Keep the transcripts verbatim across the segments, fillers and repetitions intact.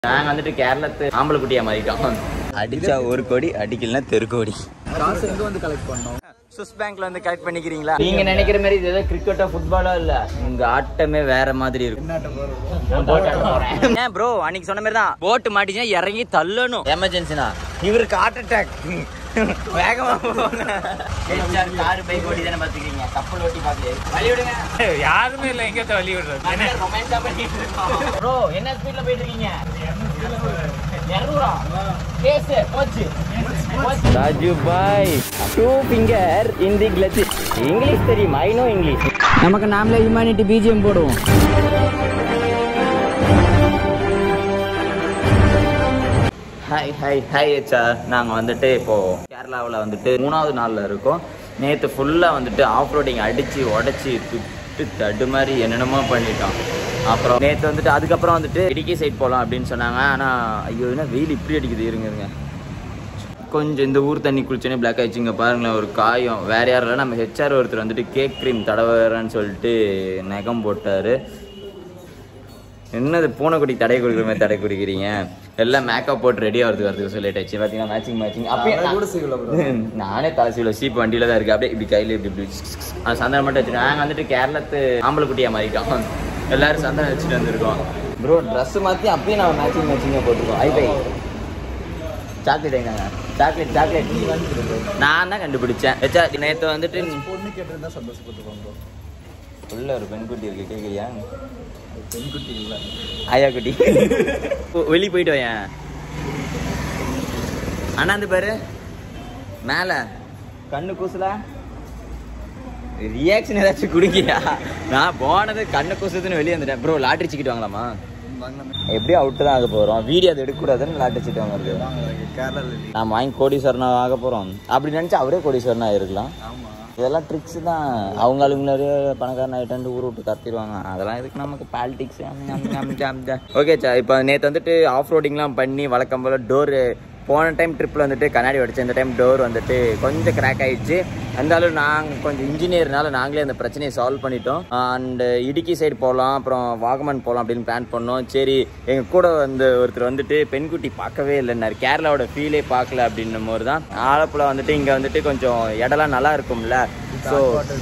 நாங்க வந்துட்டு கேரளத்து ஆம்பளை குட்டியா மாறிட்டோம். அடிச்சா ஒரு கோடி, அடிக்கலன்னா தெருக்கோடி. காசு எங்க வந்து கலெக்ட் பண்ணோம்? சுவிஸ் பேங்க்ல வந்து கலெக்ட் பண்ணிக்கிறீங்களா? நீங்க நினைக்கிற மாதிரி இது ஏதோ கிரிக்கெட்டோ ஃபுட்பாலோ இல்ல, உங்க ஆட்டமே வேற மாதிரி இருக்கும். ஏன் ப்ரோ அன்னைக்கு சொன்ன மாதிரி தான், போட்டு மாட்டிச்சா இறங்கி தள்ளணும். எமர்ஜென்சினா இவருக்கு ஹார்ட் அட்டாக், வேகமா போவாங்க. காரு பைக் ஓட்டி தானே பாத்துக்கிறீங்க, கப்பல் ஓட்டி பாக்கல. வழி விடுங்க. யாருமே இல்ல, எங்க வழி விடுறது? ரொமான்ஸா பண்ணிட்டு இருக்கோம். ப்ரோ என்ன ஸ்பீட்ல போயிட்டு இருக்கீங்க? கேஸ் போச்சு. ராஜு பாய் two finger in the clutch. English தெரியும், ஐ நோ இங்கிலீஷ். நமக்கு நாமளே ஹியூமனிட்டி பிஜிஎம் போடுவோம். Hi hi hi sir. நாங்கள் வந்துட்டு இப்போது கேரளாவில் வந்துட்டு மூணாவது நாளில் இருக்கோம். நேற்று ஃபுல்லாக வந்துட்டு ஆஃப் ரோடிங் அடித்து உடச்சி துட்டு தடு மாதிரி என்னென்னமோ பண்ணிட்டோம். அப்புறம் நேற்று வந்துட்டு அதுக்கப்புறம் வந்துட்டு இடுக்கி சைட் போகலாம் அப்படின்னு சொன்னாங்க. ஆனால் ஐயோ என்ன வெயில் இப்படி அடிக்குது, இருங்க கொஞ்சம் இந்த ஊர் தண்ணி குளிச்சோன்னே பிளாக் ஆகிடுச்சு. இங்கே பாருங்களேன் ஒரு காயம். வேறு யாரும் இல்லை, நம்ம ஹெச்ஆர் ஒருத்தர் வந்துட்டு கேக் க்ரீம் தடவைன்னு சொல்லிட்டு நகம் போட்டார். என்னது பூனைக்குட்டி தடை கொடுக்குற மாதிரி தடை குடிக்கிறீங்க? எல்லாம் மேக்கப் போட்டு ரெடி ஆகிறதுக்கு வரதுக்கு சொல்லி ஆச்சு. பார்த்தீங்கன்னா மேட்சிங் மேட்சிங் அப்படியே நானே தலை சீவில் சீப் வண்டியில் தான் இருக்குது. அப்படியே இப்படி கையில் இப்படி இப்படி சந்தனம் மட்டும் வச்சுட்டு நாங்கள் வந்துட்டு கேரளத்து ஆம்பளை குட்டியாக மாறிட்டோம். எல்லோரும் சந்தனம் வச்சுட்டு வந்துருக்கோம். ப்ரோ ட்ரெஸ்ஸு மாற்றி அப்பயே நான் மேட்சிங் மேட்சிங்காக போட்டிருக்கோம். ஐபை சாக்லேட் எங்க? சாக்லேட் சாக்லேட் நான் தான் கண்டுபிடிச்சேன். வச்சா நேற்று வந்துட்டு பொண்ணு கேட்டிருந்தா சந்தோஷப்பட்டுருவாங்க. உள்ள ஒரு பெண்குட்டி இருக்கு, கேட்குறியா? பெண்குட்டி இல்லை, ஆயா குட்டி. வெளியே போயிட்டு வையன் அண்ணாந்து பாரு மேல கண்ணு கூசுல. ரியாக்ஷன் ஏதாச்சும் குடிக்கியா? நான் போனது கண்ணு கூசுதுன்னு வெளியே வந்துட்டேன். ப்ரோ லாட்ரி டிக்கெட் வாங்கலாமா? எப்படியும் அவுட்டு தான் ஆக போகிறோம். வீடியோ அதை எடுக்கக்கூடாதுன்னு லாட்ரி டிக்கெட் வாங்குறது. கேரளாவில் நான் வாங்கி கோடீஸ்வரனா ஆக போகிறோம் அப்படி நினச்சா அவரே கோடீஸ்வரனா இருக்கலாம். இதெல்லாம் ட்ரிக்ஸ் தான். அவங்க ஆளுங்களே பணக்காரன் ஆகிட்டு ஊர் விட்டு கத்திடுவாங்க. அதெல்லாம் இதுக்கு நமக்கு பாலிடிக்ஸ். ஓகே சார், இப்போ நேற்று வந்துட்டு ஆஃப் ரோடிங்லாம் பண்ணி வழக்கம் போல் டோரு போன டைம் ட்ரிப்பில் வந்துட்டு கண்ணாடி உடைச்சு, இந்த டைம் டோர் வந்துட்டு கொஞ்சம் கிராக் ஆகிடுச்சு. இருந்தாலும் நாங்கள் கொஞ்சம் இன்ஜினியர்னால நாங்களே அந்த பிரச்சனையை சால்வ் பண்ணிட்டோம். அண்டு இடுக்கி சைடு போகலாம், அப்புறம் வாகமன் போகலாம் அப்படின்னு பிளான் பண்ணோம். சரி எங்கள் கூட வந்து ஒருத்தர் வந்துட்டு பெண்குட்டி பார்க்கவே இல்லைன்னாரு, கேரளாவோட ஃபீலே பார்க்கல அப்படின்னும் போது தான் ஆலப்புழா வந்துட்டு இங்கே வந்துட்டு கொஞ்சம் இடம்லாம் நல்லா இருக்கும்ல. ஸோ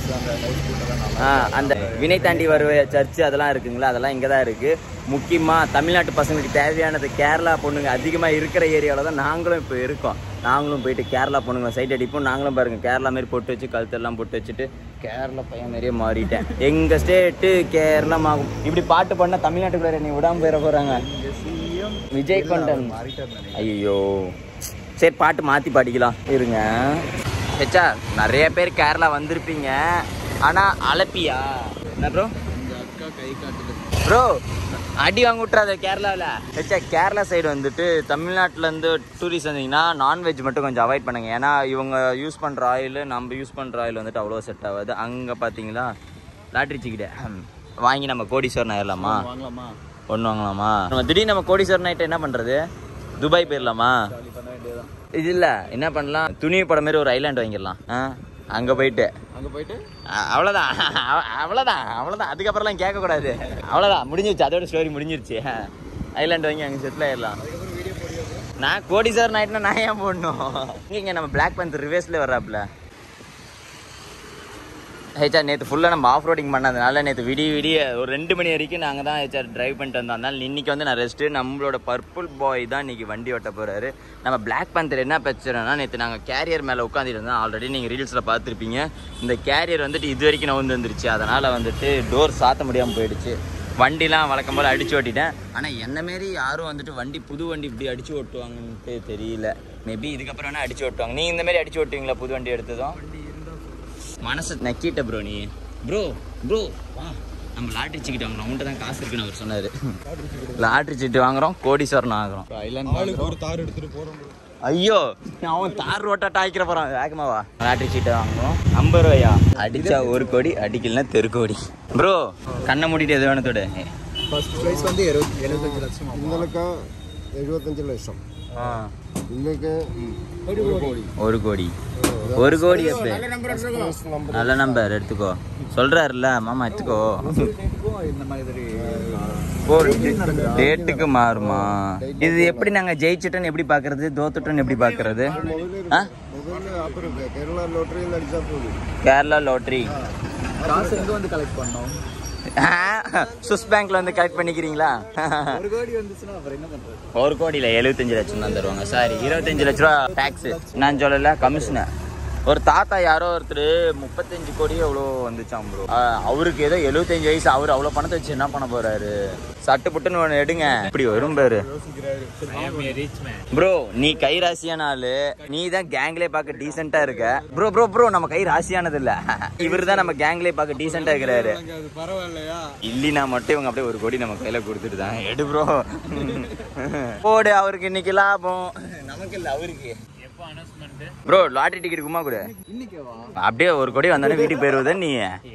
அந்த வினை தாண்டி வருவ சர்ச்சு அதெல்லாம் இருக்குங்களா, அதெல்லாம் இங்கே தான் இருக்குது. முக்கியமாக தமிழ்நாட்டு பசங்களுக்கு தேவையானது கேரளா பொண்ணுங்க அதிகமாக இருக்கிற ஏரியாவில் தான் நாங்களும் இப்போ இருக்கோம். நாங்களும் போயிட்டு கேரளா பொண்ணுங்க சைட் அடிப்போம். நாங்களும் பாருங்கள் கேரளா மாரி போட்டு வச்சு கழுத்தெல்லாம் போட்டு வச்சுட்டு கேரளா பையன் மாரியே மாறிட்டேன். எங்கள் ஸ்டேட்டு கேரளா ஆகும். இப்படி பாட்டு பண்ணால் தமிழ்நாட்டுக்குள்ளே நீ விடாமல் போயிட போகிறாங்க. விஜய் கொண்டன் ஐயோ சரி பாட்டு மாற்றி பாடிக்கலாம் இருங்க. ஹெச்சா நிறைய பேர் கேரளா வந்திருப்பீங்க, ஆனால் அலப்பியா என்ன ப்ரோ? ப்ரோ அடி வாங்க விட்றாத கேரளாவில். ஹெச்சா கேரளா சைடு வந்துட்டு தமிழ்நாட்டிலேருந்து டூரிஸ்ட் வந்தீங்கன்னா நான்வெஜ் மட்டும் கொஞ்சம் அவாய்ட் பண்ணுங்க. ஏன்னா இவங்க யூஸ் பண்ணுற ஆயில் நம்ம யூஸ் பண்ணுற ஆயில் வந்துட்டு அவ்வளோ செட் ஆகாது. அங்கே பார்த்தீங்களா லாட்ரி டிக்கெட் வாங்கி நம்ம கோடீஸ்வரன் ஆயிடலாமா? வாங்கலாமா? ஒன்று வாங்கலாமா? நம்ம திடீர்னு நம்ம கோடீஸ்வரன் ஆகிட்டு என்ன பண்ணுறது? துபாய் போயிடலாமா? இது இல்லை என்ன பண்ணலாம், துணி படம் மாதிரி ஒரு ஐலாண்ட் வாங்கிடலாம். ஆ அங்கே போயிட்டு அங்கே போயிட்டு அவ்வளோதான் அவ்வளோதான் அவ்வளோதான் அதுக்கப்புறம்லாம் கேட்கக்கூடாது. அவ்வளோதான் முடிஞ்சிருச்சு, அதோட ஸ்டோரி முடிஞ்சிருச்சு. ஐலாண்ட் வாங்கி அங்கே செட்டில் ஆயிடலாம். நான் கோடீஸ்வரன் ஆகிட்டுனா நான் ஏன் போடணும்? இங்கே நம்ம பிளாக் பேந்தர் ரிவேர்ஸ்லேயே வர்றாப்புல. ஹெச்ஆர் நேற்று ஃபுல்லாக நம்ம ஆஃப் ரோடிங் பண்ணதுனால நேற்று விடிய விடிய ஒரு ரெண்டு மணி வரைக்கும் நாங்கள் தான் ஹெச்ஆர் ட்ரைவ் பண்ணிட்டு வந்தோம். அதனால இன்றைக்கி வந்து நான் ரெஸ்ட்டு. நம்மளோட பர்பிள் பாய் தான் இன்றைக்கி வண்டி ஓட்ட போகிறாரு. நம்ம பிளாக் பேந்தர் என்ன பிரச்சனைனா, நேற்று நாங்கள் கேரியர் மேலே உட்காந்துட்டு இருந்தோம். ஆல்ரெடி நீங்கள் ரீல்ஸில் பார்த்துருப்பீங்க. இந்த கேரியர் வந்துட்டு இது வரைக்கும் நான் வந்து வந்துருச்சு. அதனால் வந்துட்டு டோர் சாத்த முடியாமல் போயிடுச்சு. வண்டிலாம் வழக்கம் போல் அடித்து ஓட்டிட்டேன். ஆனால் என்ன மாரி யாரும் வந்துட்டு வண்டி புது வண்டி இப்படி அடித்து ஓட்டுவாங்கன்ட்டு தெரியல. மேபி இதுக்கப்புறம் வேணால் அடித்து ஓட்டுவாங்க. நீங்கள் இந்த மாதிரி அடித்து ஓட்டுவீங்களா புது வண்டி எடுத்ததும்? மனசு நக்கிட்ட ப்ரோ நீ. ப்ரோ ப்ரோ வா நம்ம லாட்ரி சீட்டு வாங்குறோம். அவன்கிட்ட தான் காசு இருக்குன்னு அவர் சொன்னார். லாட்ரி சீட்டு வாங்குறோம், கோடீஸ்வரன் ஆகுறோம். ஒரு தார் எடுத்துட்டு போறோம். ஐயோ அவன் தார் ரோட்டா டாய்க்கிற போறான். வேகமாவா லாட்ரி சீட்டை வாங்குறோம். ஐம்பது ரூபாயா? அடிச்சா ஒரு கோடி, அடிக்கலன்னா தெருக்கோடி. ப்ரோ கண்ணை மூடிட்டு எது வேணத்தோட ஃபர்ஸ்ட் ப்ரைஸ் வந்து எழுபத்தஞ்சு லட்சம். இந்தளவுக்கு எழுபத்தஞ்சு லட்சம். ஆ ஒரு கோடி ஒரு கோடி எப்போ நல்ல நம்பர் எடுத்துக்கோ சொல்றாருல்ல மாமா எடுத்துக்கோ டேட்டுக்கு மாறுமா இது எப்படி நாங்க ஜெயிச்சிட்டோன்னு எப்படி பாக்குறது தோத்துட்டோன்னு எப்படி பாக்குறது கேரளா லாட்டரி காசு எங்க வந்து கலெக்ட் பண்ணோம் சுவிஸ் பேங்க்ல வந்து கலெக்ட் பண்ணிக்கிறீங்களா ஒரு கோடி வந்துச்சுன்னா அப்புறம் என்ன பண்றது ஒரு கோடியில எழுபத்தஞ்சு லட்சம் தான் தருவாங்க சாரி இருபத்தஞ்சு லட்ச ரூபா டாக்ஸ் நான் சொல்லல கமிஷனர் ஒரு தாத்தா யாரோ ஒருத்தர் முப்பத்தஞ்சு கோடியே எவ்வளோ வந்துச்சான் ப்ரோ அவருக்கு ஏதோ எழுபத்தஞ்சு வயசு அவர் அவ்வளோ பணத்தை வச்சு என்ன பண்ண போறாரு சட்டு புட்டுன்னு ஒன்று எடுங்க இப்படி வரும் பேரு ப்ரோ நீ கை ராசியான ஆளு நீ தான் கேங்லேயே பார்க்க டீசெண்டா இருக்க ப்ரோ ப்ரோ ப்ரோ நம்ம கை ராசியானது இல்ல இவர் தான் நம்ம கேங்லேயே பார்க்க டீசெண்டா இருக்கிறாரு இல்லைனா மட்டும் இவங்க அப்படியே ஒரு கோடி நம்ம கையில கொடுத்துட்டு தான் எடு ப்ரோ போடு அவருக்கு இன்னைக்கு லாபம் நமக்கு இல்லை அவருக்கு ப்ரோ லாட்டரி டிக்கெட் குமா கூட அப்படியே ஒரு கோடி வந்தானே வீட்டுக்கு போயிருவத நீ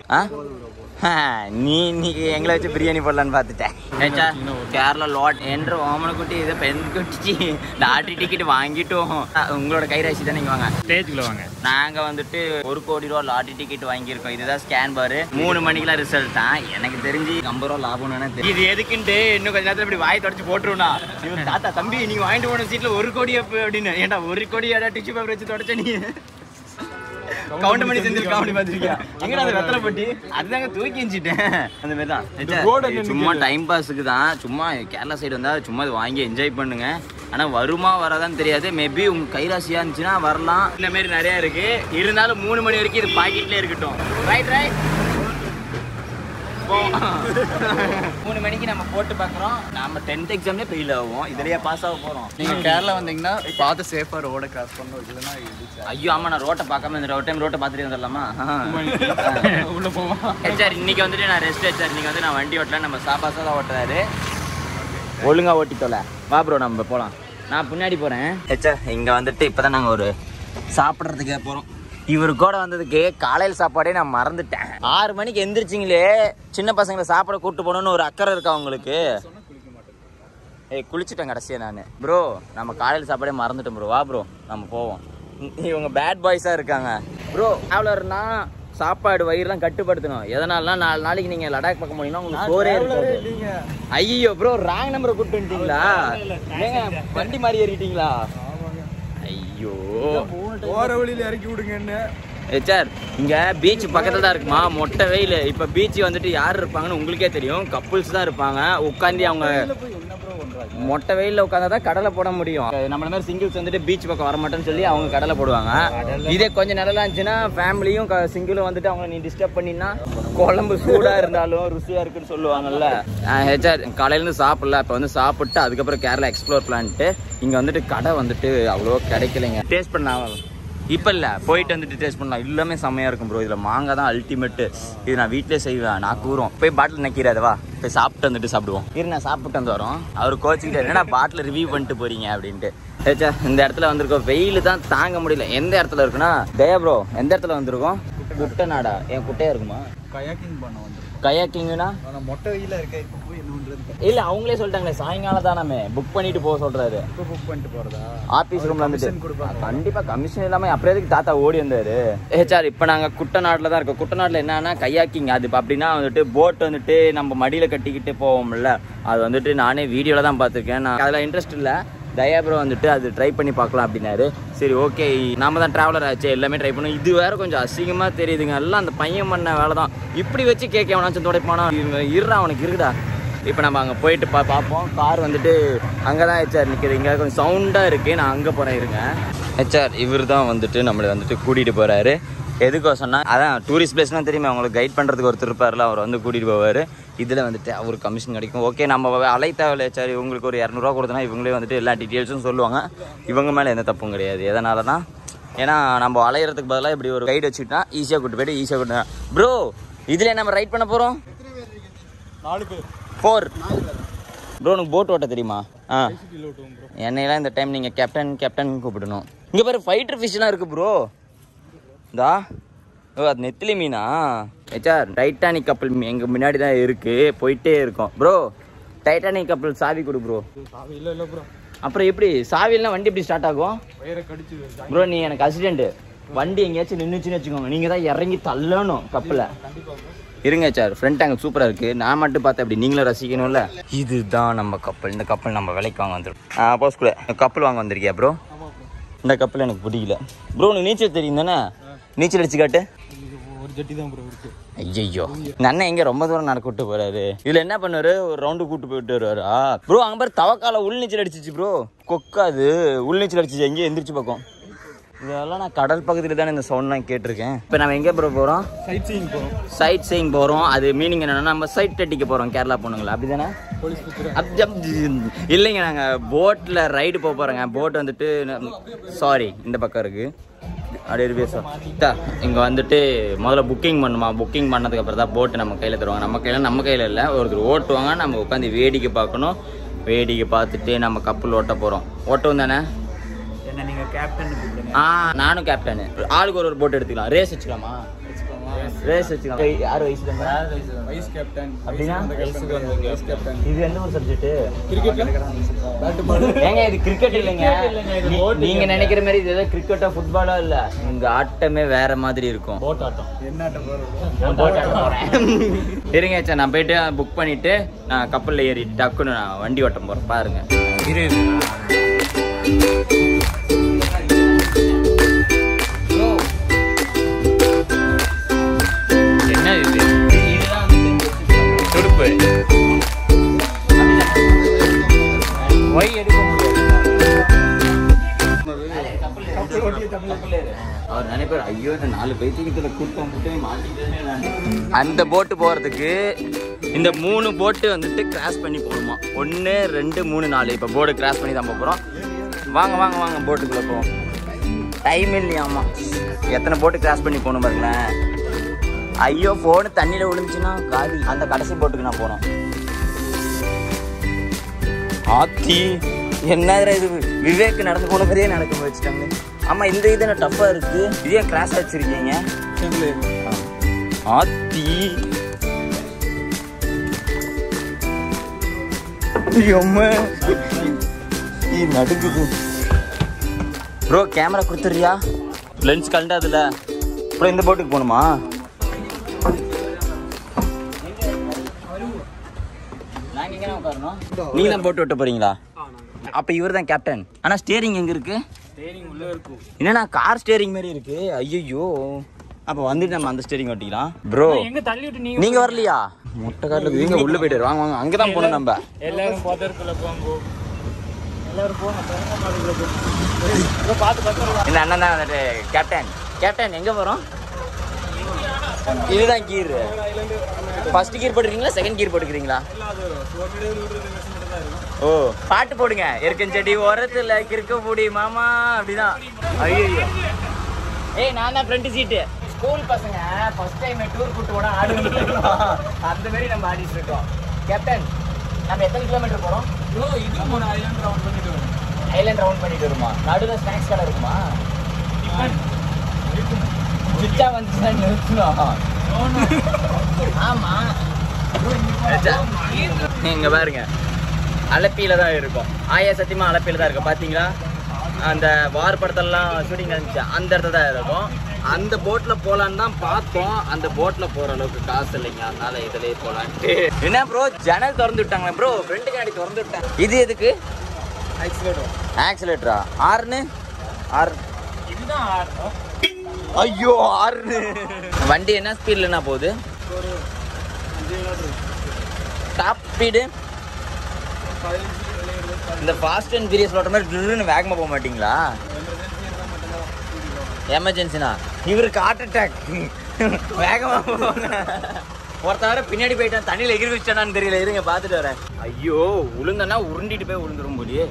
நீ இன்னைக்கு எங்களை வச்சு பிரியாணி போடலான்னு பார்த்துட்டேன் கேரளா லாட் என்று ஓமனை குட்டி இதை பெண் குட்டிச்சு லாட்டரி டிக்கெட் வாங்கிட்டோம் உங்களோட கைராசி தான் நீங்க வாங்க ஸ்டேஜ்ல வாங்க நாங்க வந்துட்டு ஒரு கோடி ரூபா லாட்டரி டிக்கெட் வாங்கியிருக்கோம் இதுதான் ஸ்கேன் பாரு மூணு மணிக்கெல்லாம் ரிசல்ட் தான் எனக்கு தெரிஞ்சு ஐம்பது ரூபா லாபம்னு இது எதுக்குன்ட்டு இன்னும் கொஞ்ச நேரத்தில் இப்படி வாய் தொடச்சு போட்டுருவா தாத்தா தம்பி நீங்க வாங்கிட்டு போன சீட்ல ஒரு கோடி அப்ப அப்படின்னு ஏன்டா ஒரு கோடி டிஷ்யூ பேப்பர் வச்சு தொடச்ச நீ கவுண்ட் பண்ணி செஞ்சிருக்கா அப்படி பாத்திருக்கியா எங்க அது வெத்தலை போட்டி அதுதாங்க தூக்கி எஞ்சிட்டேன் அந்த மாதிரி தான் சும்மா டைம் பாஸுக்கு தான் சும்மா கேரளா சைடு வந்தா சும்மா இது வாங்கி என்ஜாய் பண்ணுங்க ஆனா வருமா வராதான்னு தெரியாது மேபி உங்க கைராசியா இருந்துச்சுன்னா வரலாம் இந்த மாதிரி நிறைய இருக்கு இருந்தாலும் மூணு மணி வரைக்கும் இது பாக்கெட்ல இருக்கட்டும் ரைட் ரைட் மூணு மணிக்கு நம்ம போட்டு பாக்குறோம் நம்ம டென்த் எக்ஸாம்ல ஃபெயில் ஆகும் இதுலயே பாஸ் ஆக போறோம் நீங்க கேரளா வந்தீங்கன்னா பார்த்து சேஃபா ரோட கிராஸ் பண்ண இல்லைன்னா ஐயோ ஆமா நான் ரோட்டை பார்க்காம இந்த ஒரு டைம் ரோட்டை பார்த்துட்டு வந்துடலாமா உள்ள போவோம் ஹெச்ஆர் இன்னைக்கு வந்துட்டு நான் ரெஸ்ட் ஹெச்ஆர் இன்னைக்கு வந்து நான் வண்டி ஓட்டல நம்ம சாப்பாசா தான் ஓட்டுறாரு ஒழுங்கா ஓட்டி தொலை வா ப்ரோ நம்ம போலாம் நான் பின்னாடி போறேன் ஹெச்ஆர் இங்க வந்துட்டு இப்பதான் நாங்க ஒரு சாப்பிட்றதுக்கே போறோம் இவரு கூட வந்ததுக்கு காலையில் சாப்பாடே நான் மறந்துட்டேன் ஆறு மணிக்கு எந்திரிச்சிங்களே சின்ன பசங்களை சாப்பிட கூப்பிட்டு போகணும்னு ஒரு அக்கறை இருக்கா உங்களுக்கு ஏய் குளிச்சுட்டேன் கடைசியா நான் ப்ரோ நம்ம காலையில் சாப்பாடே மறந்துட்டோம் ப்ரோ வா ப்ரோ நம்ம போவோம் இவங்க பேட் பாய்ஸா இருக்காங்க ப்ரோ டிராவலர்னா சாப்பாடு வயிறுலாம் கட்டுப்படுத்தணும் எதனாலனா நாலு நாளைக்கு நீங்க லடாக் பக்கம் போனீங்கன்னா உங்களுக்கு சோறே இருக்காது ஐயோ ப்ரோ ராங் நம்பரை கூப்பிட்டு வந்துட்டீங்களா ஏங்க வண்டி மாதிரி ஏறிட்டீங்களா ஐயோ போற வழியில இறக்கி விடுங்கன்னு சார் இங்க பீச் பக்கத்துல தான் இருக்குமா மொட்டை வெயில் இப்ப பீச் வந்துட்டு யார் இருப்பாங்கன்னு உங்களுக்கே தெரியும் கப்புள்ஸ் தான் இருப்பாங்க உட்காந்து அவங்க மொட்டை வெயில உட்காந்தாதான் கடலை போட முடியும் நம்மள மாதிரி சிங்கிள்ஸ் வந்துட்டு பீச் பக்கம் வர மாட்டேன்னு சொல்லி அவங்க கடலை போடுவாங்க இதே கொஞ்சம் நல்லா இருந்துச்சுன்னா ஃபேமிலியும் சிங்கிளும் வந்துட்டு அவங்க நீ டிஸ்டர்ப் பண்ணினா குழம்பு சூடா இருந்தாலும் ருசியா இருக்குன்னு சொல்லுவாங்கல்ல ஹெச்ஆர் காலையில இருந்து சாப்பிடல இப்ப வந்து சாப்பிட்டு அதுக்கப்புறம் கேரளா எக்ஸ்ப்ளோர் பிளான்ட்டு இங்க வந்துட்டு கடை வந்துட்டு அவ்வளோ கிடைக்கலைங்க டேஸ்ட் பண்ண இப்போ இல்லை போயிட்டு வந்துட்டு டேஸ்ட் பண்ணலாம் எல்லாமே செம்மையாக இருக்கும் ப்ரோ இதில் மாங்காய் தான் அல்டிமேட்டு இது நான் வீட்டிலே செய்வேன் நான் கூறும் போய் பாட்டில் நிற்கிறாதவா போய் சாப்பிட்டு வந்துட்டு சாப்பிடுவோம் இரு நான் சாப்பிட்டு வந்து வரோம் அவர் கோச்சிக்கிட்டு என்னடா பாட்டில் ரிவ்யூ பண்ணிட்டு போறீங்க அப்படின்ட்டு ஏச்சா இந்த இடத்துல வந்திருக்கோம் வெயில் தான் தாங்க முடியல எந்த இடத்துல இருக்குன்னா தயா ப்ரோ எந்த இடத்துல வந்திருக்கோம் குட்டநாடா என் குட்டையா இருக்குமா கயாக்கிங் பண்ண வந்து கயாக்கிங்னா மொட்டை வெயில இருக்க இப்போ போய் என்ன பண்றது இல்ல அவங்களே சொல்லிட்டாங்களே சாயங்காலம் தான் நம்ம புக் பண்ணிட்டு போக சொல்றாரு இப்போ புக் பண்ணிட்டு போறதா ஆபீஸ் ரூம்ல வந்துட்டு கண்டிப்பா கமிஷன் இல்லாம அப்புறம் எதுக்கு தாத்தா ஓடி வந்தாரு ஹெச்ஆர் இப்ப நாங்க குட்டநாட்டுல தான் இருக்கோம் குட்டநாட்டுல என்னன்னா கையாக்கிங் அது அப்படின்னா வந்துட்டு போட் வந்துட்டு நம்ம மடியில கட்டிக்கிட்டு போவோம்ல அது வந்துட்டு நானே வீடியோல தான் பார்த்துருக்கேன் நான் அதுல இன்ட்ரெஸ்ட் இல்ல தயா ப்ரோ வந்துட்டு அது ட்ரை பண்ணி பார்க்கலாம் அப்படின்னாரு சரி ஓகே நாம தான் டிராவலர் ஆச்சு எல்லாமே ட்ரை பண்ணோம் இது வேற கொஞ்சம் அசிங்கமா தெரியுதுங்க எல்லாம் அந்த பையன் பண்ண வேலை தான் இப்படி வச்சு கேட்க வேணாச்சும் துடைப்பானா இருறா அவனுக்கு இருக்குடா இப்போ நம்ம அங்கே போயிட்டு பா பார்ப்போம் கார் வந்துட்டு அங்கே தான் ஹெச்ஆர் நிற்கிது இங்கே கொஞ்சம் சவுண்டாக இருக்குது நான் அங்கே போகிறேன் இருங்க ஹெச்ஆர் இவர் தான் வந்துட்டு நம்மளை வந்துட்டு கூட்டிகிட்டு போகிறாரு எதுக்கோசம்னா அதான் டூரிஸ்ட் பிளேஸ்லாம் தெரியுமா அவங்களுக்கு கைட் பண்ணுறதுக்கு ஒருத்தர் இருப்பார்ல அவர் வந்து கூட்டிகிட்டு போவார் இதில் வந்துட்டு அவருக்கு கமிஷன் கிடைக்கும் ஓகே நம்ம அலை தேவையில்லை ஹெச்ஆர் இவங்களுக்கு ஒரு இரநூறுவா கொடுத்தனா இவங்களே வந்துட்டு எல்லா டீட்டெயில்ஸும் சொல்லுவாங்க இவங்க மேலே எந்த தப்பும் கிடையாது எதனாலனா ஏன்னா நம்ம அலையிறதுக்கு பதிலாக இப்படி ஒரு கைடு வச்சுக்கிட்டா ஈஸியாக கூட்டு போய்ட்டு ஈஸியாக கூட்டு ப்ரோ இதில் நம்ம ரைட் பண்ண போகிறோம் நாலு பேர் ஃபோர் ப்ரோ உனக்கு போட் ஓட்ட தெரியுமா ஆ என்னையெல்லாம் இந்த டைம் நீங்கள் கேப்டன் கேப்டன் கூப்பிடணும் இங்கே பாரு ஃபைட்டர் ஃபிஷ்லாம் இருக்குது ப்ரோ இந்தா ஓ அது நெத்திலி மீனா ஹெச்ஆர் டைட்டானிக் கப்பல் எங்கள் முன்னாடி தான் இருக்குது போயிட்டே இருக்கோம் ப்ரோ டைட்டானிக் கப்பல் சாவி கொடு ப்ரோ சாவி இல்லை இல்லை ப்ரோ அப்புறம் எப்படி சாவியெல்லாம் வண்டி எப்படி ஸ்டார்ட் ஆகும் ப்ரோ? நீ எனக்கு அசிடென்ட் வண்டி எங்கேயாச்சும் நின்றுச்சுன்னு வச்சுக்கோங்க, நீங்கள் தான் இறங்கி தள்ளணும் கப்பில். இருங்க சார், ஃப்ரண்ட் டேங்க் சூப்பராக இருக்குது. நான் மட்டும் பார்த்தேன் அப்படி நீங்களும் ரசிக்கணும்ல. இதுதான் நம்ம கப்பல். இந்த கப்பல் நம்ம விலைக்கு வாங்க வந்துடும். ஆ போஸ்குள்ள கப்பல் வாங்க வந்திருக்கியா ப்ரோ? இந்த கப்பல் எனக்கு பிடிக்கல ப்ரோ. உனக்கு நீச்சல் தெரியும் தானே? நீச்சல் அடிச்சு காட்டு. ஒரு ஜட்டி தான் ப்ரோ இருக்கு. ஐயோ, இந்த அண்ணன் எங்கே ரொம்ப தூரம் நடக்க விட்டு போறாரு. இதில் என்ன பண்ணுவாரு, ஒரு ரவுண்டு கூட்டு போயிட்டு வருவாரா ப்ரோ? அங்கே பாரு தவக்கால உள் நீச்சல் அடிச்சிச்சு ப்ரோ. கொக்காது உள் நீச்சல் அடிச்சிச்சு. எங்கேயும் எந்திரிச்சு பக்கம். இதெல்லாம் நான் கடல் பக்கத்தில் தானே இந்த சவுண்ட்லாம் கேட்டிருக்கேன். இப்போ நம்ம எங்கே ப்ரோ போகிறோம்? சைட் சீயிங் போகிறோம். சைட் சீயிங் போகிறோம். அது மீனிங் என்னன்னா நம்ம சைட் அடிக்க போகிறோம் கேரளா பொண்ணுங்களா, அப்படி தானே? இல்லைங்க, நாங்கள் போட்டில் ரைடு போக போகிறோங்க. போட் வந்துட்டு சாரி இந்த பக்கம் இருக்குது. அப்படியே ரிவேஸா இங்கே வந்துட்டு முதல்ல புக்கிங் பண்ணுமா. புக்கிங் பண்ணதுக்கப்புறம் தான் போட்டு நம்ம கையில் தருவாங்க. நம்ம கையில் நம்ம கையில் இல்லை, ஒருத்தர் ஓட்டுவாங்க. நம்ம உட்காந்து வேடிக்கை பார்க்கணும். வேடிக்கை பார்த்துட்டு நம்ம கப்பல் ஓட்ட போகிறோம். ஓட்டவும் தானே? என்ன நீங்கள் கேப்டன் கூப்பிடுங்க. ஆ நானும் கேப்டனு. ஆளுக்கு ஒரு ஒரு போட் எடுத்துக்கலாம். ரேஸ் வச்சுக்கலாமா? ரேஸ் வச்சுக்கலாம். யார் வயசு வைஸ் கேப்டன் அப்படின்னா வைஸ் கேப்டன். இது எந்த ஒரு சப்ஜெக்ட்? கிரிக்கெட்ல ஏங்க இது கிரிக்கெட் இல்லைங்க. நீங்க நினைக்கிற மாதிரி இது ஏதோ கிரிக்கெட்டா ஃபுட்பாலா இல்ல. இங்க ஆட்டமே வேற மாதிரி இருக்கும். போட் ஆட்டம். என்ன ஆட்டம் ப்ரோ? போட் ஆட்டம். இருங்க சார், நான் போயிட்டு புக் பண்ணிட்டு நான் கப்பல்ல ஏறி டக்குன்னு நான் வண்டி ஓட்டம் போறேன். பாருங்க. இரு என்ன இது? துடுப்பு ஒய் எடுக்க முடியாது. அவர் நினைப்பார், ஐயோ இந்த நாலு பைத்தியத்துல கூட்டம் கூட்டம். அந்த போட்டு போறதுக்கு இந்த மூணு போட்டு வந்துட்டு கிராஸ் பண்ணி போகணுமா. ஒன்று ரெண்டு மூணு நாலு. இப்போ போர்டு கிராஸ் பண்ணி தான் போகிறோம். வாங்க வாங்க வாங்க போட்டுக்குள்ளே போவோம். டைம் இல்லையாமா. எத்தனை போட்டு கிராஸ் பண்ணி போகணும் பாருங்களேன். ஐயோ ஃபோனு தண்ணியில் விழுந்துச்சுன்னா காலி. அந்த கடைசி போட்டுக்கு நான் போனோம். ஆத்தி என்ன இது, விவேக் நடந்து போன மாதிரியே நடக்க வச்சுட்டாங்க. ஆமாம், இந்த இது என்ன டஃப்பாக இருக்குது. இதே கிராஸ் வச்சுருக்கீங்க. ஆத்தி நடுக்குது ப்ரோ. கேமரா கொடுத்துறியா? லென்ஸ் கண்டாதுல. அப்புறம் இந்த போட்டுக்கு போகணுமா? நீங்க தான் போட்டு விட்ட போறீங்களா? அப்ப இவர் தான் கேப்டன். ஆனா ஸ்டேரிங் எங்க இருக்கு? என்னன்னா கார் ஸ்டேரிங் மாதிரி இருக்கு. ஐயோ, அப்ப வந்துட்டு நம்ம அந்த ஸ்டேரிங் ஓட்டிக்கலாம். ப்ரோ நீங்க வரலையா? முட்டை கார்ல நீங்க உள்ள போயிட்டு வாங்க வாங்க. அங்கதான் போகணும் நம்ம. எல்லாரும் போதற்குள்ள போங்க. இந்த அண்ணன் தான் வந்துட்டு கேப்டன். கேப்டன் எங்க போறோம்? இதுதான் கீர். ஃபர்ஸ்ட் கீர் போட்டுக்கிறீங்களா செகண்ட் கீர் போட்டுக்கிறீங்களா? ஓ பாட்டு போடுங்க. எருக்கஞ்செடி ஓரத்துல கிறுக்க முடி மாமா அப்படிதான். ஐயோ ஏய், நான் தான் ஃப்ரண்ட் சீட்டு. ஸ்கூல் பசங்க ஃபர்ஸ்ட் டைம் டூர் கூட்டு போனா ஆடுங்க. அந்த மாதிரி நம்ம ஆடிட்டு இருக்கோம். கேப்டன் நம்ம எத்தனை கிலோமீட்டர் போறோம்? ஐலாண்ட் ரவுண்ட் பண்ணிட்டு வருமா? நடுவில் ஸ்நாக்ஸ் கடை இருக்குமா? சுவிட்சா வந்துச்சுன்னா நிறுத்தணும். ஆமா இங்க பாருங்க, அலப்பியில தான் இருக்கும். ஆயா சத்தியமா அலப்பியில தான் இருக்கும். பாத்தீங்களா, அந்த வார் படத்தெல்லாம் ஷூட்டிங் நடந்துச்சு அந்த இடத்துல தான் இருக்கும். அந்த போட்ல போலான்னு தான் பார்த்தோம். அந்த போட்ல போற அளவுக்கு காசு இல்லைங்க, அதனால இதுலயே போலான்ட்டு. என்ன ப்ரோ ஜன்னல் திறந்து விட்டாங்களா ப்ரோ? ஃப்ரண்ட் கண்ணாடி திறந்து விட்டாங்க. இது எதுக்கு? ஆக்சிலேட்டர். ஆக்சிலேட்டரா? ஆறுன்னு ஆறு. இதுதான் ஆறு. ஐயோ ஆறுன்னு. வண்டி என்ன ஸ்பீட்லன்னா போகுது? Top speed. இந்த ஃபாஸ்ட் அண்ட் ஃபியூரியஸ் ஓட்டுற மாதிரி ட்ருன்னு வேகமாக போக மாட்டீங்களா? எமர்ஜென்சினா இவருக்கு ஹார்ட் அட்டாக். வேகமாக போவாங்க. ஒருத்தவரை பின்னாடி போயிட்டான், தண்ணியில் எகிரி வச்சானான்னு தெரியல. இருங்க பார்த்துட்டு வரேன். ஐயோ உளுந்தனா உருண்டிட்டு போய் விழுந்துரும் போலியே.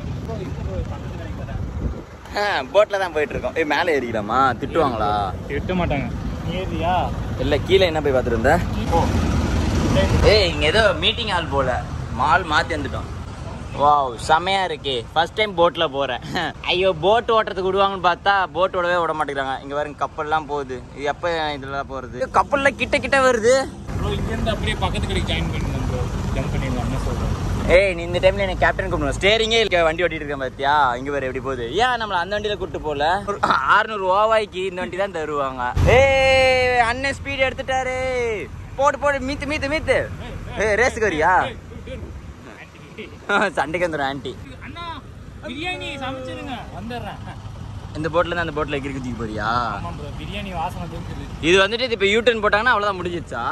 போட்டில் தான் போயிட்டு இருக்கோம். ஏய் மேலே ஏறிக்கலாமா? திட்டுவாங்களா? திட்ட மாட்டாங்க. ஏறியா? இல்லை கீழே என்ன போய் பார்த்துட்டு இருந்த? ஏய் இங்கே ஏதோ மீட்டிங் ஹால் போல. மால் மாற்றி வந்துட்டோம். வாவ் செமையாக இருக்கே. ஃபர்ஸ்ட் டைம் போட்டில் போகிறேன். ஐயோ போட் ஓட்டுறதுக்கு விடுவாங்கன்னு பார்த்தா போட் ஓடவே விட மாட்டேங்கிறாங்க. இங்கே பாருங்க கப்பல்லாம் போகுது. இது எப்போ இதெல்லாம் போகிறது? கப்பல்லாம் கிட்ட கிட்ட வருது. ப்ரோ இங்கேருந்து அப்படியே பக்கத்து கடைக்கு ஜாயின் பண்ணிடலாம் ப்ரோ. ஜம்ப் பண்ணிடலாம். என்ன சொல்கிறேன்? ஏய் நீ இந்த டைம்ல எனக்கு கேப்டன் கூப்பிடணும். ஸ்டேரிங்கே இல்ல வண்டி ஓட்டிட்டு இருக்கேன் பாத்தியா, இங்க வேற எப்படி போகுது. ஏன் நம்மள அந்த வண்டியில கூட்டு போல? அறுநூறு ஓவாய்க்கு இந்த வண்டி தான் தருவாங்க. ஏய் அண்ணன் ஸ்பீட் எடுத்துட்டாரு. போடு போடு மீத்து மீத்து மீத்து. ஏய் ரேஸுக்கு வரியா? சண்டைக்கு வந்துடும் ஆண்டி. அண்ணா பிரியாணி சமைச்சிருங்க வந்துடுறேன். இந்த போட்ல இருந்து அந்த போட்ல எகிரி குதிக்க போறியா? ஆமா ப்ரோ, பிரியாணி வாசனை தூக்குது. இது வந்துட்டு இப்போ யூ டர்ன் போட்டாங்கன்னா அவ்வளோதான் முடிஞ்சிச்சா?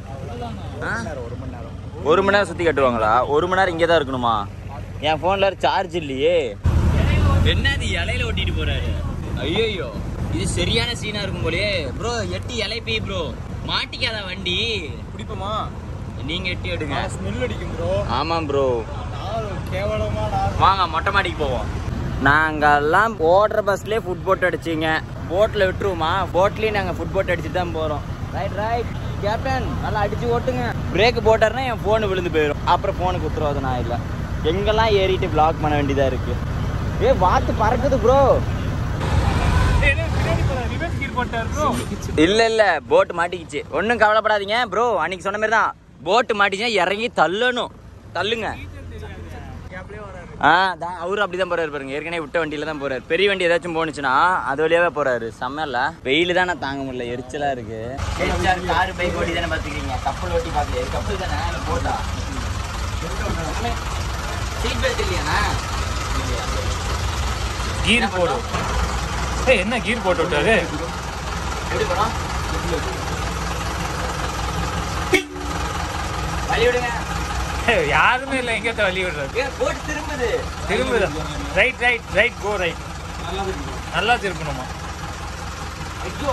ஒரு மணி நேரம் சுற்றி கட்டுவாங்களா? ஒரு மணி நேரம் இங்கே தான் இருக்கணுமா? என் ஃபோனில் சார்ஜ் இல்லையே. என்னது இலையில ஓட்டிட்டு போறாரு? ஐயோ இது சரியான சீனா இருக்கும் போலயே. ப்ரோ எட்டி இலை பீ ப்ரோ, மாட்டிக்காத வண்டி. பிடிப்போமா? நீங்க எட்டி எடுங்க. ஸ்மெல் அடிக்கும் ப்ரோ. ஆமாம் ப்ரோ. கேவலமா. வாங்க மொட்டை மாடிக்கு போவோம். நாங்கெல்லாம் ஓடுற பஸ்லேயே ஃபுட் போட் அடிச்சிங்க. போட்டில் விட்டுருவோமா? போட்லேயும் நாங்கள் ஃபுட் போட் அடிச்சுட்டு தான் போகிறோம். ரைட் ரைட் கேப்டன் நல்லா அடிச்சு ஓட்டுங்க. பிரேக் போட்டாருன்னா என் ஃபோனு விழுந்து போயிடும். அப்புறம் ஃபோனுக்கு உத்தரவாதம் நான் இல்லை. எங்கெல்லாம் ஏறிட்டு பிளாக் பண்ண வேண்டியதாக இருக்கு. ஏ வாத்து பறக்குது ப்ரோ. இல்ல இல்ல போட் மாட்டிக்கிச்சு. ஒன்றும் கவலைப்படாதீங்க ப்ரோ. அன்னைக்கு சொன்ன மாதிரி தான் போட்டு மாட்டிச்சுன்னா இறங்கி தள்ளணும். தள்ளுங்க. ஆ தான் அவரும் அப்படிதான் போறாரு பாருங்க. ஏற்கனவே விட்ட வண்டியில தான் போறாரு. பெரிய வண்டி ஏதாச்சும் போனுச்சுன்னா அது வழியாவே போறாரு. செம்மல்ல வெயில் தான் நான் தாங்க முடியல, எரிச்சலா இருக்கு. கார் பைக் ஓட்டி தானே பாத்துக்கிறீங்க, கப்பல் ஓட்டி பாக்கல. கப்பல் தானே போட்டா சீட் பெல்ட் இல்லையாண்ணா? கீர் போடு. ஏய் என்ன கீர் போட்டு விட்டாரு? எப்படி போறோம்? வழி விடுங்க. யாருமே இல்லை, எங்கேத்த வழி விடுறது? போட்டு திரும்புது திரும்புது. Right right right go right. நல்லா திருப்பணுமா? ஐயோ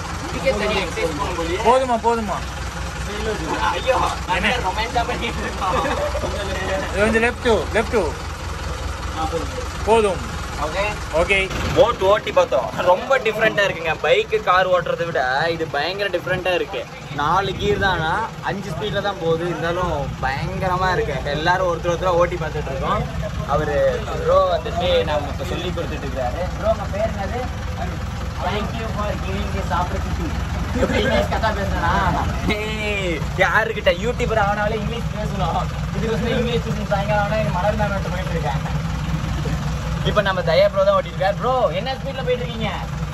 போதுமா போதுமா? ஐயோ ரொமான்ஸா பண்ணிட்டு இருக்கோம். கொஞ்சம் லெஃப்ட் லெஃப்ட் போதும். ஓகே போட் ஓட்டி பார்த்தோம். ரொம்ப டிஃப்ரெண்டா இருக்குங்க. பைக்கு கார் ஓட்டுறதை விட இது பயங்கர டிஃப்ரெண்டா இருக்கு. நாலு கீர் தானா, அஞ்சு ஸ்பீட்ல தான் போகுது. இருந்தாலும் பயங்கரமா இருக்கு. எல்லாரும் ஒருத்தர் ஒருத்தர் ஓட்டி பார்த்துட்டு இருக்கோம். அவரு ப்ரோ வந்துட்டு நம்ம இப்போ சொல்லி கொடுத்துட்டு இருக்காரு. ப்ரோ உங்க பேர் என்னது? Thank you for giving this opportunity. English கதா பேசுறா யாருக்கிட்ட? யூடியூபர் ஆனாலே இங்கிலீஷ் பேசணும். இதுக்கு இங்கிலீஷ் சாயங்காலம் ஆனா மலர் மேம் போயிட்டு இருக்காங்க. இப்ப நம்ம தயா ப்ரோ தான் ஓட்டிருக்காரு. ப்ரோ என்ன ஸ்பீட்ல போயிட்டு இருக்கீங்க?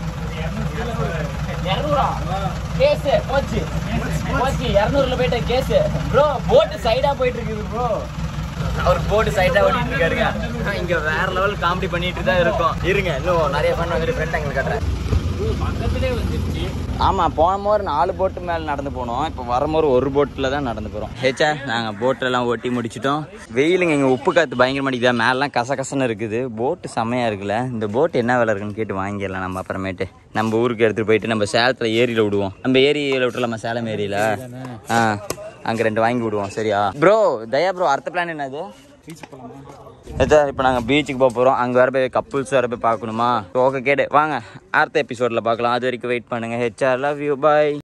இருநூறா? கேஸ் போச்சு போச்சு. இருநூறுல போயிட்ட கேஸ். ப்ரோ போட்டு சைடா போயிட்டு இருக்குது ப்ரோ. அவர் போட்டு சைடா ஓட்டிட்டு இருக்காருங்க. இங்க வேற லெவல் காமெடி பண்ணிட்டு தான் இருக்கோம். இருங்க இன்னும் நிறைய பண்ண வந்துட்டு ஃப்ரெண்ட் அங்கே காட்டுறேன். ஆமா போன முறை நாலு போட்டு மேல நடந்து போனோம். இப்போ வரும்போது ஒரு போட்ல தான் நடந்து போறோம். ஹேச்சா நாங்க போட்டெல்லாம் ஓட்டி முடிச்சிட்டோம். வெயிலுங்க இங்க உப்பு காத்து பயங்கர மாட்டேங்குதா. மேலாம் கச கசன்னு இருக்குது. போட்டு செம்மையா இருக்குல்ல. இந்த போட்டு என்ன விலை இருக்குன்னு கேட்டு வாங்கிடலாம் நம்ம. அப்புறமேட்டு நம்ம ஊருக்கு எடுத்துட்டு போயிட்டு நம்ம சேலத்துல ஏரியில விடுவோம். நம்ம ஏரியில விட்டுலாமா? சேலம் ஏரியில ஆ அங்க ரெண்டு வாங்கி விடுவோம். சரியா ப்ரோ? தயா ப்ரோ அடுத்த பிளான் என்னது? இப்போ நாங்கள் பீச்சுக்கு போக போகிறோம். அங்கே வர போய் கப்புள்ஸ் வர போய் பார்க்கணுமா? ஓகே கேடு வாங்க அடுத்த எபிசோடில் பார்க்கலாம். அது வரைக்கும் வெயிட் பண்ணுங்கள். HR love you bye.